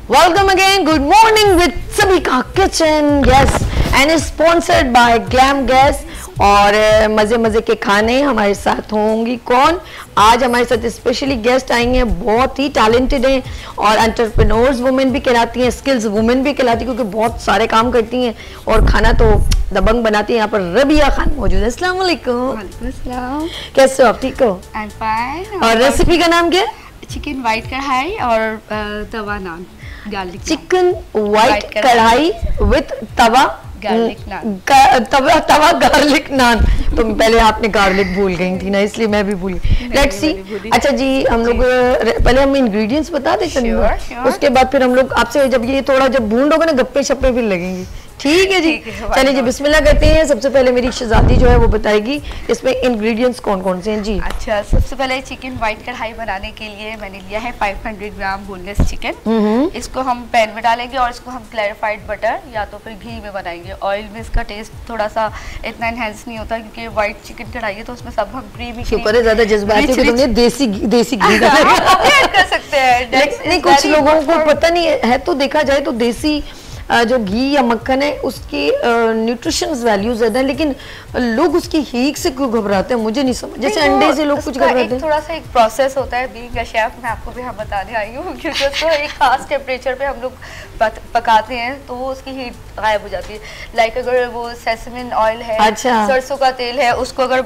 Welcome again. Good morning with Sabika Kitchen. Yes, and is sponsored by Glam Gas. और मज़े मज़े के खाने हमारे साथ होंगी कौन आज हमारे साथ स्पेशली गेस्ट आएंगे हैं, बहुत ही टैलेंटेड हैं और एंटरप्रेन्योर्स वुमेन भी कहलाती हैं, स्किल्स वुमेन भी कहलाती हैं क्योंकि बहुत सारे काम करती हैं और खाना तो दबंग बनाती हैं। यहाँ पर रबिया खान मौजूद है। अस्सलाम वालेकुम। वालेकुम अस्सलाम। कैसे हो आप? ठीक हो? I am fine. और रेसिपी का नाम क्या है? चिकन वाइट कढ़ाई और tawa naan garlic. Chicken white kadhai with tawa garlic naan. Tawa garlic naan. तो पहले आपने गार्लिक भूल गई थी ना, इसलिए मैं भी भूल गई। Let's see. अच्छा जी, हम लोग पहले हम इंग्रेडिएंट्स बता देते हैं, उसके बाद फिर हम लोग आपसे जब ये थोड़ा जब भून दोगे ना गप्पे शप्पे भी लगेंगे। ठीक है जी, चलिए जी बिस्मिल्लाह करते हैं। सबसे पहले मेरी शहजादी जो है वो बताएगी इसमें इंग्रेडिएंट्स कौन कौन से हैं जी। अच्छा, सबसे पहले चिकन वाइट कढ़ाई बनाने के लिए मैंने लिया है 500 ग्राम बोनलेस चिकन। इसको हम पैन में डालेंगे और इसको हम क्लैरिफाइड बटर या तो फिर घी में बनाएंगे। ऑयल में इसका टेस्ट थोड़ा सा इतना एनहेंस नहीं होता क्योंकि वाइट चिकन कढ़ाई है तो उसमें सब हम क्रीमी शुक्र है ज्यादा जज्बाती कि तुमने देसी घी कर सकते हैं। नहीं, कुछ लोगों को पता नहीं है तो देखा जाए तो देसी जो घी या मक्खन है उसकी न्यूट्रिशन वैल्यू ज्यादा है, लेकिन लोग उसकी हीट से क्यों घबराते हैं मुझे नहीं समझ। जैसे अंडे से लोग कुछ घबराते हैं। थोड़ा सा एक प्रोसेस होता है बीइंग अ शेफ, मैं आपको भी हम बताने आई हूँ क्योंकि उसको एक खास टेम्परेचर पे हम लोग पकाते हैं तो वो उसकी हीट गायब हो जाती है। लाइक अगर वो सेसमिन ऑयल है, अच्छा, सरसों का तेल है, उसको अगर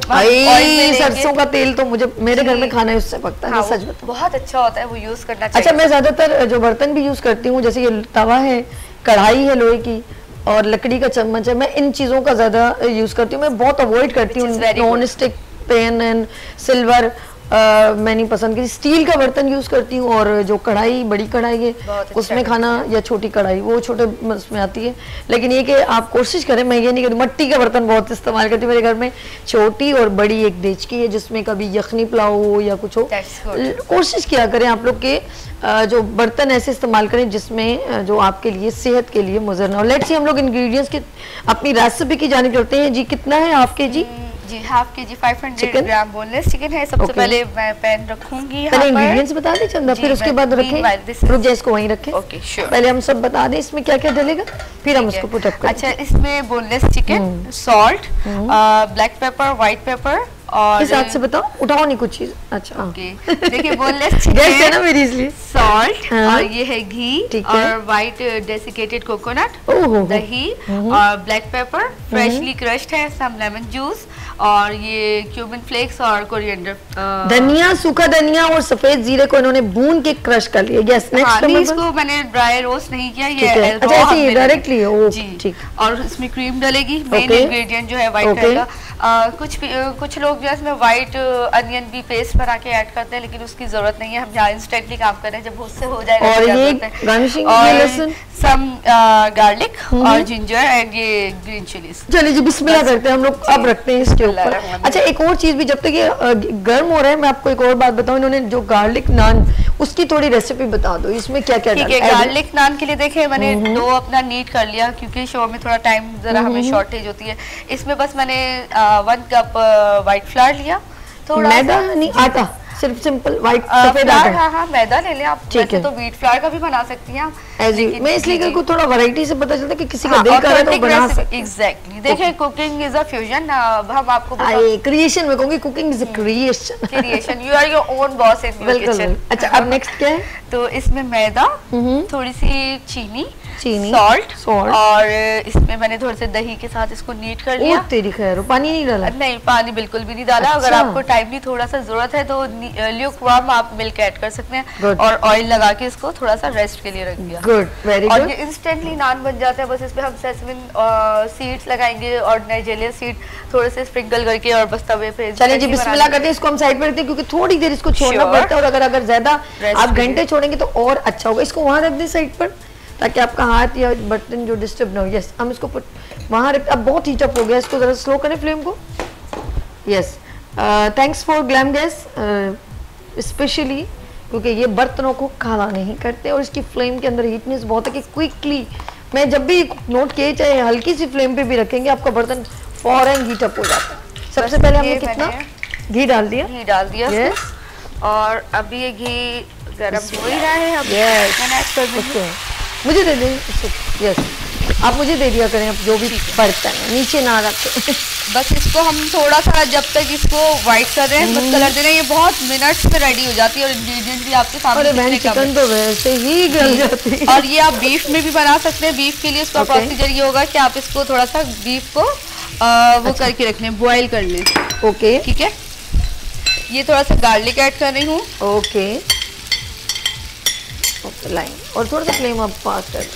सरसों का तेल तो मुझे मेरे घर में खाना है उससे पकता है। सच बता, बहुत अच्छा होता है, वो यूज करना चाहिए। अच्छा, मैं ज्यादातर जो बर्तन भी यूज करती हूँ जैसे ये तवा है, कढ़ाई है लोहे की और लकड़ी का चम्मच है, मैं इन चीज़ों का ज़्यादा यूज़ करती हूँ। मैं बहुत अवॉइड करती हूँ non stick pan and silver मैं नहीं पसंद करती। स्टील का बर्तन यूज़ करती हूँ और जो कढ़ाई बड़ी कढ़ाई है उसमें खाना, या छोटी कढ़ाई वो छोटे उसमें आती है। लेकिन ये कि आप कोशिश करें, मैं ये नहीं करती, मट्टी का बर्तन बहुत इस्तेमाल करती हूँ। मेरे घर में छोटी और बड़ी एक देचकी है जिसमें कभी यखनी पुलाव हो या कुछ हो। कोशिश किया करें आप लोग के जो बर्तन ऐसे इस्तेमाल करें जिसमें जो आपके लिए सेहत के लिए मुज़र ना हो। लेट्स सी हम लोग इंग्रेडिएंट्स की अपनी रेसिपी की जानिब करते हैं जी। कितना है हाफ के जी? जी हाफ के जी 500 ग्राम बोनलेस चिकन है। सबसे पहले मैं पैन रखूंगी, पहले इंग्रेडिएंट्स बता दें चंदा, फिर उसके बाद रखें। रुक जाए, इसको वहीं रखें। Okay sure. पहले हम सब बता दें इसमें क्या क्या डलेगा, फिर हम उसको पुट अप करें। अच्छा, इसमें boneless chicken, salt, black pepper, white pepper और किस हाथ से बताओ, उठाओ नहीं कुछ चीज। अच्छा ओके, देखिए बोनलेस चिकन है ना मेरी, इसलिए सॉल्ट और ये है घी और व्हाइट डेसिकेटेड कोकोनट, दही और ब्लैक पेपर फ्रेशली क्रश्ड है, सम लेमन जूस और ये क्यूमिन फ्लेक्स और कोरिएंडर, धनिया, सूखा धनिया और सफेद जीरे को इन्होंने भून के क्रश कर लिया। यस, नेक्स्ट इसको मैंने ड्राई रोस्ट नहीं किया, ये अच्छा ऐसे डायरेक्टली जी ठीक। और इसमें क्रीम डलेगी, मेन इंग्रेडिएंट जो है व्हाइट कलर का। कुछ लोग जो है इसमें व्हाइट अनियन भी पेस्ट बना के ऐड करते हैं, लेकिन उसकी जरूरत नहीं है। हम यहाँ इंस्टेंटली काम कर रहे हैं, जब उससे हो जाएगा और ये गार्निशिंग लहसुन, सम गार्लिक और जिंजर एंड ये ग्रीन चिलीज। चलिए जी बिस्मिल्लाह करते हैं हम लोग। अब रखते हैं इसके ऊपर। अच्छा, एक और चीज भी, जब तक ये गर्म हो रहा है मैं आपको एक और बात बताऊं। इन्होंने जो गार्लिक नान उसकी थोड़ी रेसिपी बता दो, इसमें क्या क्या ठीक है। गार्लिक नान के लिए देखिए मैंने डो अपना नीट कर लिया क्योंकि शो में थोड़ा टाइम जरा हमें शॉर्टेज होती है। इसमें बस मैंने 1 कप व्हाइट फ्लावर लिया, थोड़ा मैदा नहीं आटा, सिर्फ सिंपल व्हाइट सफेद आटा। हाँ, मैदा ले लें आप। ठीक है, तो व्हीट फ्लावर का भी बना सकती हैं आप। मैं इसलिए को थोड़ा वैरायटी से पता चलता है कि किसी का दिल कर रहा है तो बना सकते हैं। एग्जैक्टली, देखिए कुकिंग इज अ फ्यूजन। हम आपको क्रिएशन में कहूंगी, cooking is a creation, you are your own boss in your kitchen. अच्छा, अब नेक्स्ट क्या है? तो इसमें मैदा, थोड़ी सी चीनी, सॉल्ट और इसमें मैंने थोड़े से दही के साथ इसको नीट कर लिया। तेरी खैर, पानी नहीं डाला? नहीं, पानी बिल्कुल भी नहीं डाला। अगर आपको टाइमली थोड़ा सा जरूरत है तो ल्यूकवार्म आप मिल्क ऐड कर सकते हैं और ऑयल लगा के इसको थोड़ा सा रेस्ट के लिए रख दिया। Good, very good. और ये इंस्टेंटली नान बन जाता है। बस इसमें हम सेसमिन सीड्स लगाएंगे और नाइजेरिया सीड थोड़े से स्प्रिंकल करके और बस तवे पे। चलिए जी बिस्मिल्लाह करते हैं। इसको हम साइड पर रखते हैं क्योंकि थोड़ी देर इसको छोड़ना पड़ता है और अगर ज्यादा आप घंटे छोड़ेंगे तो और अच्छा होगा। इसको वहां रख दें साइड पर ताकि आपका हाथ या बर्तन जो डिस्टर्ब ना हो। यस, हम इसको वहां रख। अब बहुत हीट अप हो गया, इसको जरा स्लो करें फ्लेम को। Yes, thanks for glam gas specially क्योंकि ये बर्तनों को काला नहीं करते और इसकी फ्लेम के अंदर हीटनेस बहुत है कि क्विकली, मैं जब भी नोट किए चाहे हल्की सी फ्लेम पे भी रखेंगे आपका बर्तन फौरन हीट अप हो जाता है। सबसे पहले हमने कितना घी डाल दिया? घी डाल दिया। और अभी ये घी गरम हो ही रहा है। अब मुझे दे दें, यस आप मुझे दे दिया करें, अब जो भी बर्तन है नीचे ना रखें। बस इसको हम थोड़ा सा जब तक इसको व्हाइट कर रहे हैं, बस कलर दे रहे हैं, ये बहुत मिनट्स में रेडी हो जाती है और इंग्रेडिएंट भी आपके सामने। अरे बहन चिकन तो वैसे ही गल जाती है। और ये आप बीफ में भी बना सकते हैं। बीफ के लिए इसका प्रोसीजर ये होगा कि आप इसको थोड़ा सा बीफ को वो करके रख लें, बॉयल कर लें। ओके ठीक है, ये थोड़ा सा गार्लिक ऐड कर रही हूँ। ओके लाइन और थोड़ा सा फ्लेम अप फास्ट कर।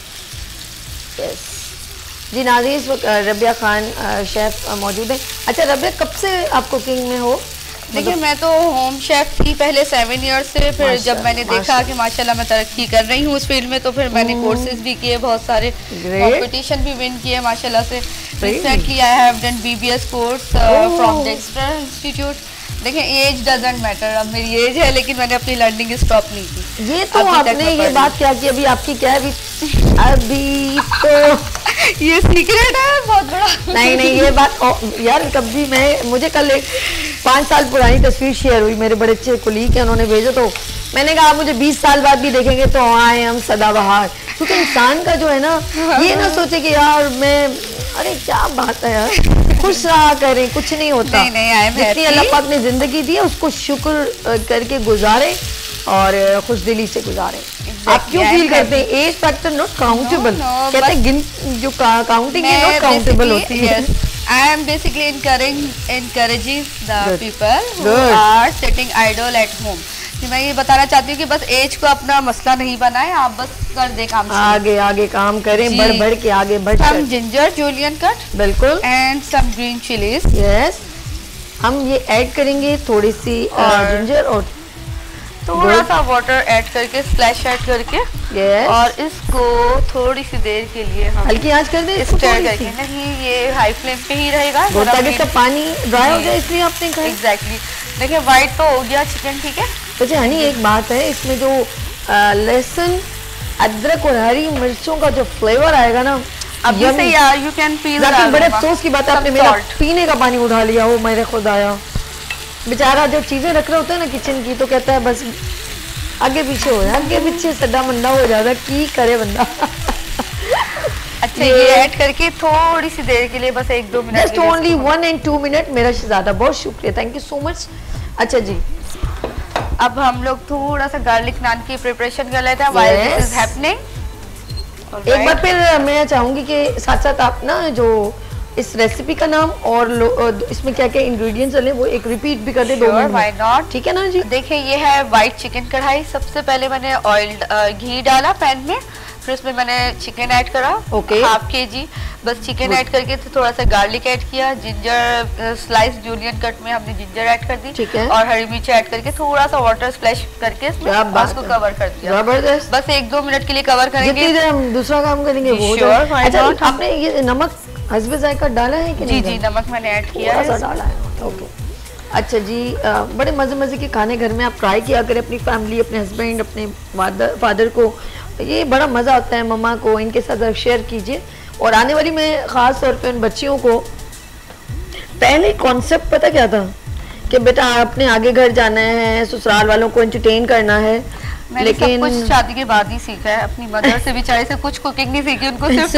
यस जी नाज़रीन, इस वक्त रबिया खान शेफ मौजूद है। अच्छा रबिया, कब से आप कुकिंग में हो? देखिए मैं तो होम शेफ थी पहले 7 इयर्स से, फिर जब मैंने देखा कि माशाल्लाह मैं तरक्की कर रही हूँ उस फील्ड में, तो फिर मैंने कोर्सेज भी किए, बहुत सारे कंपटीशन भी विन किए माशाल्लाह से। Recently I have done BBS course from Dexter institute. देखिए एज डजंट मैटर, अब मेरी एज है लेकिन मैंने अपनी लर्निंग स्टॉप नहीं की। ये तो आपने ये बात क्या की, अभी आपकी क्या है अभी तो ये सीक्रेट है बहुत बड़ा। नहीं ये बात यार, कभी मुझे कल एक 5 साल पुरानी तस्वीर शेयर हुई, मेरे बड़े अच्छे कुलीग है, उन्होंने भेजा, तो मैंने कहा मुझे 20 साल बाद भी देखेंगे तो आए हम सदाबहार। क्योंकि इंसान का जो है ना, ये ना सोचे कि यार मैं, अरे क्या बात है यार, खुश रहा करें, कुछ नहीं होता। जितनी अल्लाह पाक ने जिंदगी दी है उसको शुक्र करके गुजारे और खुश दिली से गुजारे। आप क्यों फील करते हैं एज फैक्टर नॉट काउंटेबल? कहते हैं जो काउंटिंग है नॉट काउंटेबल होती है। I am basically encouraging the people who are setting idle at home। मैं ये बताना चाहती हूँ कि बस एज को अपना मसला नहीं बनाए, आप बस कर दे काम, आगे काम करें, बढ़ के आगे बढ़। सम जिंजर जूलियन कट, बिल्कुल, and some green chillies. Yes, हम ये ऐड करेंगे थोड़ी सी जिंजर और थोड़ा सा वाटर ऐड करके, स्प्लैश ऐड करके। yes. और इसको थोड़ी सी देर के लिए हम हल्की आंच कर दें, स्टर करके। नहीं, ये हाई फ्लेम पे ही रहेगा ताकि इसका पानी ड्राई हो जाए, इसलिए आपने कहा। एग्जैक्टली। देखिए व्हाइट तो हो गया चिकन, ठीक है। अच्छा हनी, एक बात है, इसमें जो लहसुन अदरक और हरी मिर्चों का जो फ्लेवर आएगा ना, अब जैसे यार यू कैन फील। बड़े अफसोस की बात है, आपने मेरा पीने का पानी उठा लिया, वो मेरे खुद आया। बेचारा जो चीजें रख रहे होते हैं ना किचन की, तो कहता है बस आगे पीछे हो जाए, आगे पीछे सड्डा मंडा हो जाता है, की करे बंदा। अच्छा ये ऐड करके थोड़ी सी देर के लिए, बस 1-2 minute, just only 1 and 2 minute, मेरा शहजादा, बहुत शुक्रिया, थैंक यू सो मच। अच्छा जी, अब हम लोग थोड़ा सा गार्लिक नान की प्रिपरेशन कर लेते हैं while this is happening। एक बार फिर मैं चाहूंगी कि साथ साथ आप ना जो इस रेसिपी का नाम और इसमें क्या क्या इंग्रेडिएंट्स चले वो एक रिपीट भी कर दे। Sure, why not? ठीक है ना जी। देखिए ये है व्हाइट चिकन कढ़ाई। सबसे पहले मैंने घी डाला पैन में, फिर उसमें मैंने चिकन ऐड करा, ओके, 1/2 kg। बस चिकन ऐड करके थोड़ा सा गार्लिक ऐड किया, जिंजर स्लाइस जूलियन कट में हमने जिंजर ऐड कर दी, ठीक है, और हरी मिर्च ऐड करके थोड़ा सा वाटर स्प्लैश करके इसमें उसको कवर कर दिया। जबरदस्त। बस 1-2 मिनट के लिए कवर करेंगे, जितनी देर हम दूसरा काम करेंगे वो। अच्छा आपने ये नमक हस्बे जायका डाला है कि नहीं? जी नमक मैंने ऐड किया है, डाला है, ओके। अच्छा जी, बड़े मज़े के खाने घर में आप ट्राई किया करें, अपनी फैमिली, अपने हस्बैंड, अपने फादर को, ये बड़ा मज़ा आता है, मम्मा को, इनके साथ शेयर कीजिए। और आने वाली में ख़ास तौर पे उन बच्चियों को, पहले कॉन्सेप्ट पता क्या था कि बेटा आपने आगे घर जाना है, ससुराल वालों को एंटरटेन करना है, लेकिन सब कुछ शादी के बाद ही सीखा है। अपनी मदर से बेचारे से कुछ कुकिंग नहीं सीखी, उनको सिर्फ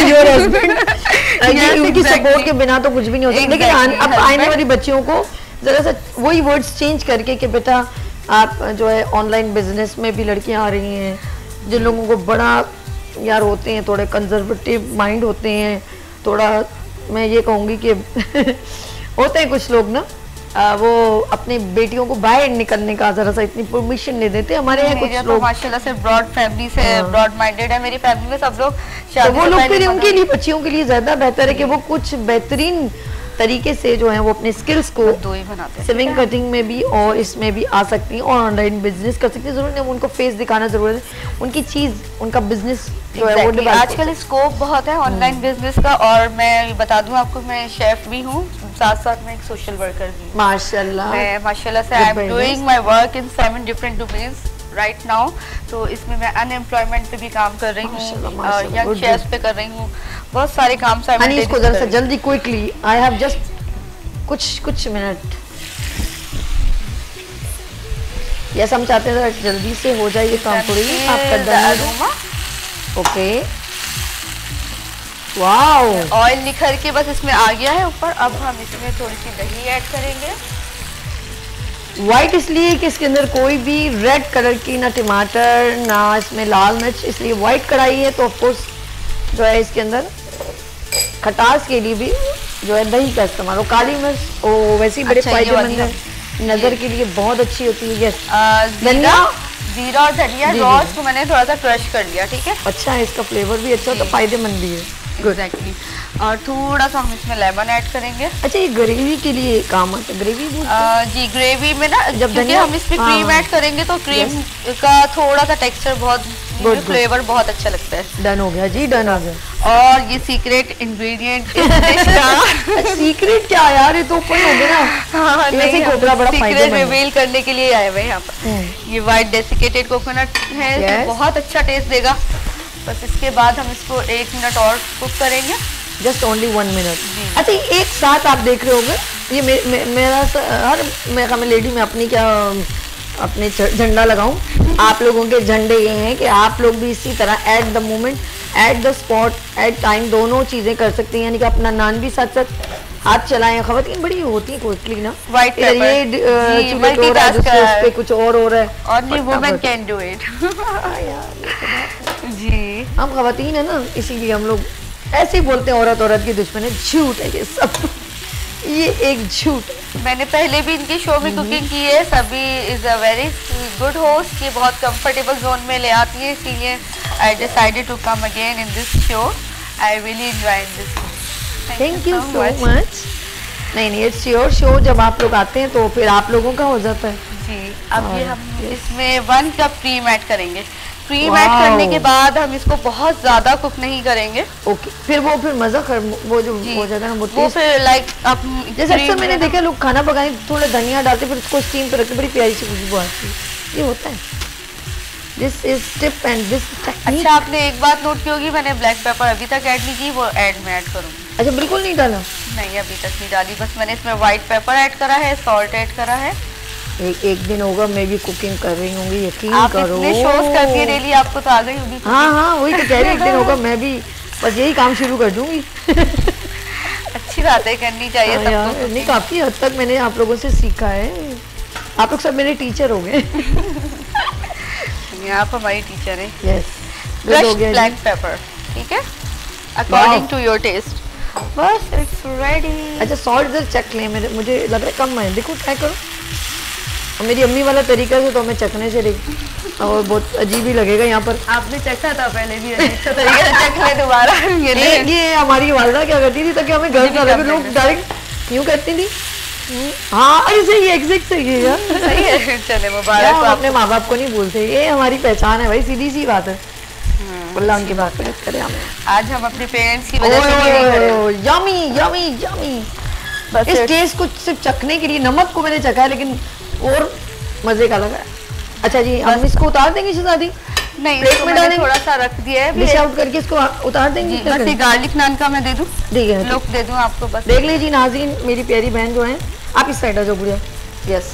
उनकी सपोर्ट के बिना तो कुछ भी नहीं होता। लेकिन अब आने वाली बच्चियों को जरा सा वही वर्ड्स चेंज करके कि बेटा आप जो है ऑनलाइन बिजनेस में भी लड़कियां आ रही हैं, जिन लोगों को बड़ा यार होते हैं, थोड़े कंजर्वेटिव माइंड होते हैं, थोड़ा मैं ये कहूँगी कि होते हैं कुछ लोग ना, वो अपनी बेटियों को बाहर निकलने का जरा सा इतनी परमिशन नहीं देते। हमारे यहाँ कुछ लोग माशाल्लाह से ब्रॉड फैमिली से ब्रॉड माइंडेड है। मेरी फैमिली में सब लोग तो वो लोग फिर उनके लिए, बच्चियों के लिए ज्यादा बेहतर है कि वो कुछ बेहतरीन तरीके से जो है वो अपने स्किल्स को सेविंग कटिंग में भी और इसमें भी आ सकती हैं और ऑनलाइन बिजनेस कर सकती हैं। जरूर नहीं उनको फेस दिखाना जरूरत है, उनकी चीज, उनका बिजनेस जो है वो आजकल स्कोप बहुत है ऑनलाइन बिजनेस का। और मैं बता दूं आपको, मैं शेफ भी हूँ, साथ साथ मैं एक सोशल वर्कर भी हूँ। माशाल्लाह, मैं माशाल्लाह से I am doing my work in 7 different domains right now. तो इसमें मैं अनएम्प्लॉयमेंट पे भी काम कर रही हूँ, यंग शेफ्स पे कर रही हूँ, बहुत सारे काम साइमल्टेनियसली। इसको जरा सा जल्दी क्विकली, आई हैव जस्ट कुछ मिनट। यस, हम चाहते हैं जल्दी से हो जाए ये काम, थोड़ी आप कर देना। ओके, वाओ, ऑयल निखर के बस इसमें आ गया है ऊपर। अब हम इसमें थोड़ी सी दही ऐड करेंगे। व्हाइट इसलिए कि इसके अंदर कोई भी रेड कलर की ना टमाटर ना इसमें लाल मिर्च, इसलिए व्हाइट कढ़ाई है तो ऑफकोर्स जो है इसके अंदर खटास के लिए भी जो है दही का इस्तेमाल। और काली मिर्च वैसे ही बड़े फायदेमंद है, नजर के लिए बहुत अच्छी होती है। यस, धनिया, जीरा और धनिया रॉस को मैंने थोड़ा सा क्रश कर लिया, ठीक है। अच्छा है, इसका फ्लेवर भी अच्छा होता है, फायदेमंद भी है। एग्जैक्टली। और थोड़ा सा हम इसमें लेमन ऐड करेंगे। अच्छा, ये ग्रेवी के लिए काम आता है, ग्रेवी जी ग्रेवी में ना जब हम इसमें क्रीम ऐड करेंगे तो क्रीम का थोड़ा सा टेक्सचर बहुत, फ्लेवर बहुत अच्छा लगता है। डन हो गया जी, डन हो गया। और ये सीक्रेट इंग्रेडिएंट सीक्रेट क्या यार, ये तो ऊपर हो गया ना। नहीं, सीक्रेट रिवील करने के लिए आए हुए हैं यहाँ पर। ये व्हाइट डेसिकेटेड कोकोनट है, बहुत अच्छा टेस्ट देगा। बस इसके बाद हम इसको 1 मिनट और कुक करेंगे, जस्ट ओनली 1 मिनट। अच्छा, एक साथ आप देख रहे होंगे, ये मेरा हर मैं लेडी में अपनी क्या अपने झंडा लगाऊं, आप लोगों के झंडे ये हैं कि आप लोग भी इसी तरह at the moment, at the spot, at time दोनों चीजें कर सकती हैं। यानी कि अपना नान भी साथ साथ हाथ चलाएं। खवातीन बड़ी होती है क्विकली ना, व्हाइट ये उस पे कुछ और हो रहा है। Only women can do it. जी, हम खवातीन है ना, इसीलिए हम लोग ऐसे ही बोलते हैं औरत की दुश्मन है। झूठ है ये सब, ये एक झूठ है। मैंने पहले भी इनके शो में कुकिंग की है। सभी is a very good host, ये बहुत कंफर्टेबल जोन में ले आती है, इसीलिए I decided to come again in this show. I really enjoy this. Thank you so much. नहीं, इट्स योर शो। जब आप लोग आते हैं तो फिर आप लोगों का हो जाता है जी। अब ये हम इसमें 1 कप क्रीम ऐड करेंगे। क्रीम ऐड करने के बाद हम इसको बहुत ज्यादा कुक नहीं करेंगे। ओके, फिर मजा वो जो हो जाता है ना, वो फिर लाइक अब जैसे अक्सर मैंने देखा लोग खाना पकाएं, थोड़ा धनिया डालते फिर उसको स्टीम पे रखते, बड़ी प्यारी सी खुशबू आती है। ये होता है, this is tip and this technique. अच्छा, आपने एक बात नोट की होगी, मैंने ब्लैक पेपर अभी तक ऐड नहीं की, वो ऐड करूँगी। अच्छा, बिल्कुल नहीं डाला? नहीं, अभी तक नहीं डाली, बस मैंने इसमें व्हाइट पेपर ऐड करा है, सॉल्ट ऐड करा है। एक दिन होगा मैं भी कुकिंग कर रही होंगी, यकीन करो। आप शोज करती है डेली, आपको तो आ गई होगी। हाँ, वही तो कह रही, एक दिन होगा मैं भी बस यही काम शुरू कर दूंगी। अच्छी बात है, करनी चाहिए सबको। नहीं, काफी हद तक मैंने आप लोगों से सीखा है, आप लोग सब मेरे टीचर हो गए। आप हमारी टीचर है। यस, ब्लैक पेपर, ठीक है, अकॉर्डिंग टू योर टेस्ट। बस इट्स रेडी। अच्छा, सॉल्ट जरा चख लें, मुझे लग रहा है कम है, देखो ट्राई करो। और मेरी अम्मी वाला तरीका से तो मैं चखने से और बहुत अजीब ही लगेगा यहाँ पर। आपने चखा था पहले भी, अच्छा तरीके से चख ले दोबारा। ये हमारी वालदा क्या करती थी ताकि हमें घर में लोग डायरेक्ट यूँ करती थी। हाँ, ऐसे ही एग्जैक्ट सही है यार, सही है। चले मुबारक। हम अपने माँ बाप को नहीं भूलते, ये हमारी पहचान है भाई, सीधी सी बात है। अल्लाह उनकी बात करे हमें। आज हम अपने पेरेंट्स की वजह से यमी यमी यमी। बस इस टेस्ट को सिर्फ चखने के लिए, नमक को मैंने चखा है लेकिन और मजे का लगा। अच्छा जी, हम इसको उतार देंगे शहजादी? नहीं, प्लेट में डालेंगे, थोड़ा सा रख दिया है, डिश आउट करके इसको उतार देंगे। बस ये गार्लिक नान का मैं दे दूं, लुक दे दूं आपको। बस देख लीजिए नाज़रीन, मेरी प्यारी बहन जो है, आप इस साइड आ जाओ बुढ़िया। Yes,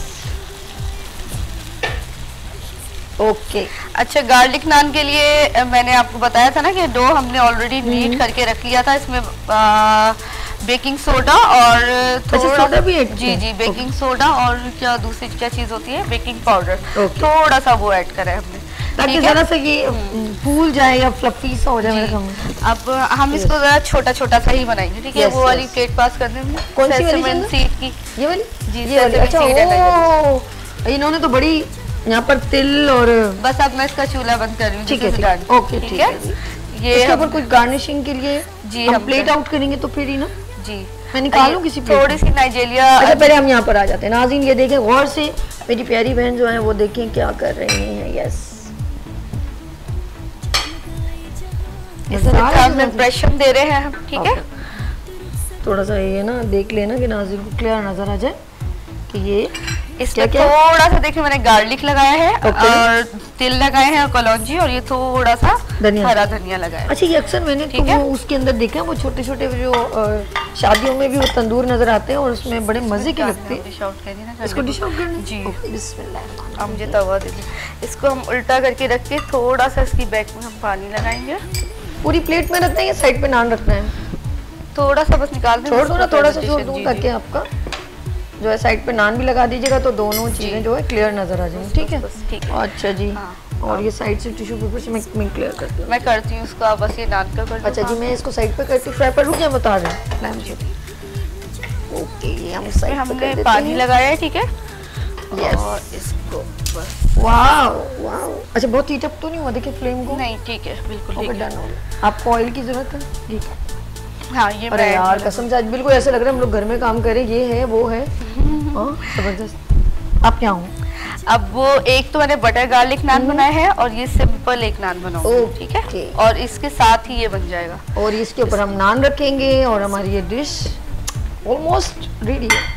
okay. अच्छा, गार्लिक नान के लिए मैंने आपको बताया था ना कि डो हमने ऑलरेडी नीट करके रख लिया था। इसमें बेकिंग सोडा और सोडा भी ऐड? जी, बेकिंग सोडा और क्या दूसरी क्या चीज होती है, बेकिंग पाउडर, थोड़ा सा वो ऐड करा है हमने, ताकि जरा सा ये फूल जाए या फ्लफी सा हो जाए मेरे सामने। अब हम इसको जरा छोटा छोटा सा ही बनाएंगे, ठीक है। वो वाली प्लेट पास कर देंगे। कौन सी वाली सीड की? ये वाली? जी, ये वाली। अच्छा, इन्होंने तो बड़ी यहाँ पर तिल और बस। अब मैं इसका चूल्हा बंद कर रही हूँ। ठीक है, ओके, ठीक है। ये इसके ऊपर कुछ गार्निशिंग के लिए जी हम प्लेट आउट करेंगे तो फिर ही ना जी मैं निकालूं किसी प्लेट, थोड़ी सी नाइजीरिया। अच्छा, पहले हम यहाँ पर आ जाते हैं। नाज़रीन ये देखें गौर से, मेरी प्यारी बहन जो है वो देखें क्या कर रही हैं। यस, इसमें इम्प्रेशन दे रहे हैं हम, ठीक है। थोड़ा सा ये ना देख लेना कि नाज़रीन को क्लियर नजर आ जाए कि ये इसमें थोड़ा सा देखिए मैंने गार्लिक लगाया है और तिल लगाए हैं और कलौंजी, और ये थोड़ा सा हरा धनिया लगाया है। अच्छा, ये अक्सर मैंने तो वो उसके अंदर देखा है, वो छोटे छोटे जो शादियों में भी वो तंदूर नजर आते हैं और उसमें बड़े मजे के लगते हैं। डिश आउट करिए ना, इसको डिश आउट करना जी। बिस्मिल्लाह। अब मुझे तवा दीजिए, इसको हम उल्टा करके रख के थोड़ा सा इसकी बैक में हम पानी लगाएंगे। पूरी प्लेट में रखना है या साइड पे नान रखना है? थोड़ा सा बस निकाल दें, छोड़ दो ना, थोड़ा सा छोड़ दूं ताकि आपका जो है साइड पे नान भी लगा दीजिएगा तो दोनों चीजें जो है क्लियर नजर आ जाएंगी। ठीक है, ठीक है। अच्छा जी, और ये साइड से टिश्यू पेपर से मैं क्लियर करती हूँ। मैं करती हूँ उसको, आप बस ये नान का कर। अच्छा जी, मैं इसको साइड पे करती हूँ। फ्राई पर रुक जा, बता रहे हैं। ओके, ये हम साइड पे हमने पानी लगाया है, ठीक है। और इसको बस वाह वाह। अच्छा, बहुत हीट अप तो नहीं हुआ? देखिए फ्लेम को। नहीं, ठीक है, बिल्कुल ठीक है। आपको ऑयल की जरूरत है? ठीक है। हाँ, ये अरे यार कसम से आज बिल्कुल ऐसा लग रहा है हम लोग घर में काम करें, ये है वो है। जबरदस्त। आप क्या हो? अब वो एक तो मैंने बटर गार्लिक नान बनाया है और ये सिंपल एक नान बनाऊंगी, ठीक है। और इसके साथ ही ये बन जाएगा और इसके ऊपर हम नान रखेंगे और हमारी ये डिश ऑलमोस्ट रेडी है।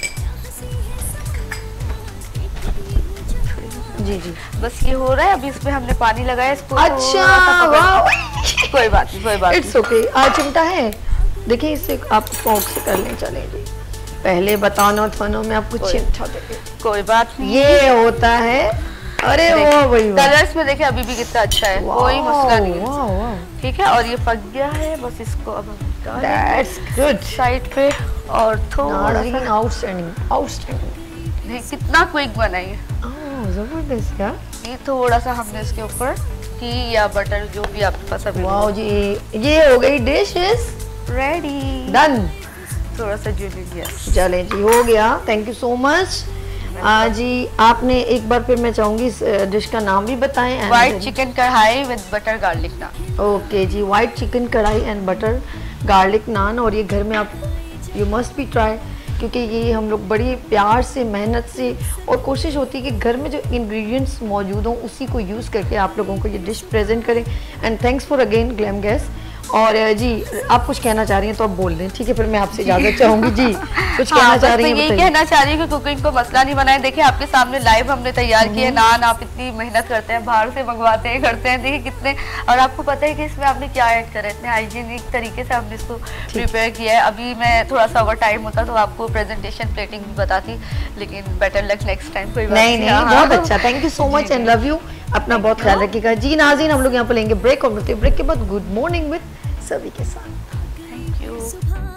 जी जी, बस ये हो रहा है। अभी इसमें हमने पानी लगाया इसको। अच्छा, कोई बात नहीं, कोई बात नहीं, इट्स ओके। आज चिमटा है, देखिए इससे आप फोक से कर लें। चलें जी, पहले बताना थानों में आपको चिमटा देंगे। कोई बात नहीं, ये होता है। अरे वो वही कलर्स में देखिए अभी भी कितना अच्छा है, कोई मसला नहीं है। ठीक है, और ये पक गया है, बस इसको अब दैट्स गुड साइड पे। और थोड़ा सा आउटस्टैंडिंग, कितना क्विक बनाइए, जबरदस्त यार। ये थोड़ा सा हमने इसके ऊपर घी या बटर जो भी आपके पास अभी। वाओ जी, ये हो गई, डिश इज रेडी, डन। थोड़ा सा यस, चलें जी, हो गया। Thank you so much. जी, आपने एक बार फिर मैं चाहूंगी इस डिश का नाम भी बताएं। White chicken kadhai with butter garlic naan. Okay जी, white chicken kadhai and butter garlic naan. और ये घर में आप यू मस्ट बी ट्राई, क्योंकि ये हम लोग बड़ी प्यार से, मेहनत से, और कोशिश होती है कि घर में जो इंग्रेडिएंट्स मौजूद हों उसी को यूज़ करके आप लोगों को ये डिश प्रेजेंट करें। And thanks for again glam gas. और जी, आप कुछ कहना चाह रही हैं तो आप बोल दें, ठीक है? फिर मैं आपसे इजाजत चाहूंगी। जी, कुछ कहना चाह रही हैं? यही कहना चाह रही हूँ कि कुकिंग को मसला नहीं बनाए। देखिए आपके सामने लाइव हमने तैयार किए नान, आप इतनी मेहनत करते हैं, बाहर से मंगवाते हैं, करते हैं, देखिए कितने, और आपको पता है कि इसमें आपने क्या ऐड करा है, इतने हाइजीनिक तरीके से हमने इसको प्रिपेयर किया है। अभी मैं थोड़ा सा ओवर टाइम होता तो आपको प्रेजेंटेशन प्लेटिंग भी बताती, लेकिन बेटर लक नेक्स्ट टाइम। कोई बात नहीं, बहुत अच्छा, thank you so much and love you. अपना बहुत ख्याल रखिएगा। जी नाज़रीन, हम लोग यहाँ पर लेंगे ब्रेक और ब्रेक के बाद गुड मॉर्निंग विद सभी के साथ। Thank you.